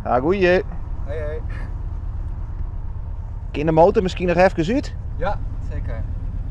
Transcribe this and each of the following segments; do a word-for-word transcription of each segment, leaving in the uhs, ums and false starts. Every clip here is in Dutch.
Ja, goeie. Hey, hey. Kun de motor misschien nog even uit? Ja, zeker.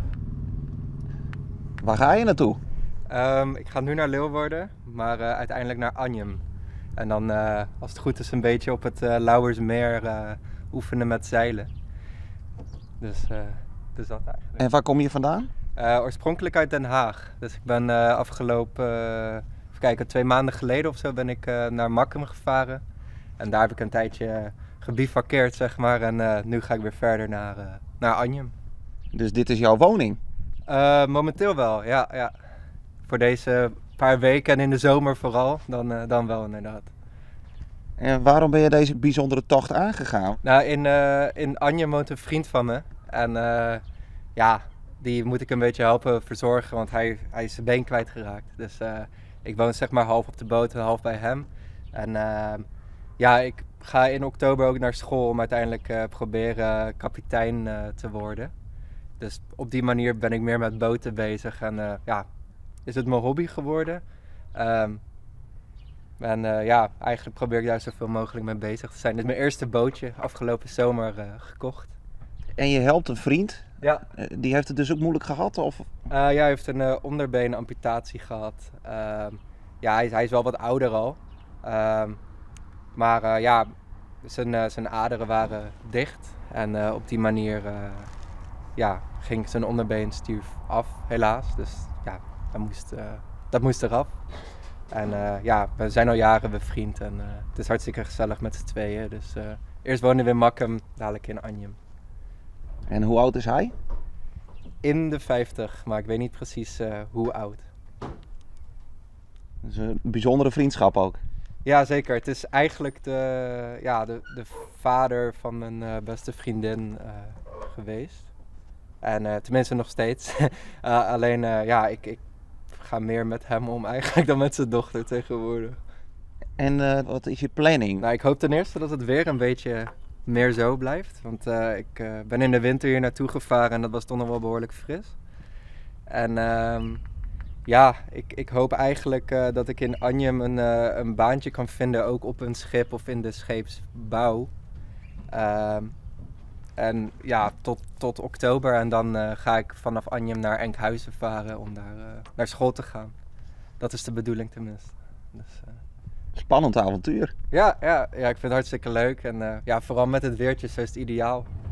Waar ga je naartoe? Um, ik ga nu naar Leeuwarden, maar uh, uiteindelijk naar Anjem. En dan, uh, als het goed is, een beetje op het uh, Lauwersmeer uh, oefenen met zeilen. Dus, uh, dus dat eigenlijk. En waar kom je vandaan? Uh, oorspronkelijk uit Den Haag. Dus ik ben uh, afgelopen, uh, even kijken, twee maanden geleden of zo ben ik uh, naar Makkum gevaren. En daar heb ik een tijdje gebivakkeerd, zeg maar. En uh, nu ga ik weer verder naar, uh, naar Anjem. Dus dit is jouw woning? Uh, momenteel wel, ja, ja. Voor deze paar weken en in de zomer vooral, dan, uh, dan wel inderdaad. En waarom ben je deze bijzondere tocht aangegaan? Nou, in, uh, in Anjem woont een vriend van me. En uh, ja, die moet ik een beetje helpen verzorgen, want hij, hij is zijn been kwijtgeraakt. Dus uh, ik woon zeg maar half op de boot en half bij hem. En uh, ja, ik ga in oktober ook naar school om uiteindelijk uh, proberen kapitein uh, te worden. Dus op die manier ben ik meer met boten bezig en uh, ja, is het mijn hobby geworden. Um, en uh, ja, eigenlijk probeer ik daar zoveel mogelijk mee bezig te zijn. Dit is mijn eerste bootje afgelopen zomer uh, gekocht. En je helpt een vriend? Ja. Uh, die heeft het dus ook moeilijk gehad? Of? Uh, ja, hij heeft een uh, onderbeenamputatie gehad. Uh, ja, hij, hij is wel wat ouder al. Uh, maar uh, ja, zijn, uh, zijn aderen waren dicht. En uh, op die manier uh, ja, ging zijn onderbeen stierf af, helaas. Dus ja, dat moest, uh, dat moest eraf. En uh, ja, we zijn al jaren bevriend en uh, het is hartstikke gezellig met z'n tweeën. Dus uh, eerst wonen we in Makkum, dadelijk in Anjem. En hoe oud is hij? In de vijftig, maar ik weet niet precies uh, hoe oud. Dat is een bijzondere vriendschap ook. Ja, zeker. Het is eigenlijk de, ja, de, de vader van mijn uh, beste vriendin uh, geweest. En uh, tenminste nog steeds. uh, alleen, uh, ja, ik, ik ga meer met hem om eigenlijk dan met zijn dochter tegenwoordig. En uh, wat is je planning? Nou, ik hoop ten eerste dat het weer een beetje meer zo blijft. Want uh, ik uh, ben in de winter hier naartoe gevaren en dat was toch nog wel behoorlijk fris. En uh, ja, ik, ik hoop eigenlijk uh, dat ik in Anjem een, uh, een baantje kan vinden, ook op een schip of in de scheepsbouw. Uh, en ja, tot, tot oktober en dan uh, ga ik vanaf Anjem naar Enkhuizen varen om daar uh, naar school te gaan. Dat is de bedoeling tenminste. Dus, uh... Spannend avontuur. Ja, ja, ja, ik vind het hartstikke leuk en uh, ja, vooral met het weertje zo is het ideaal.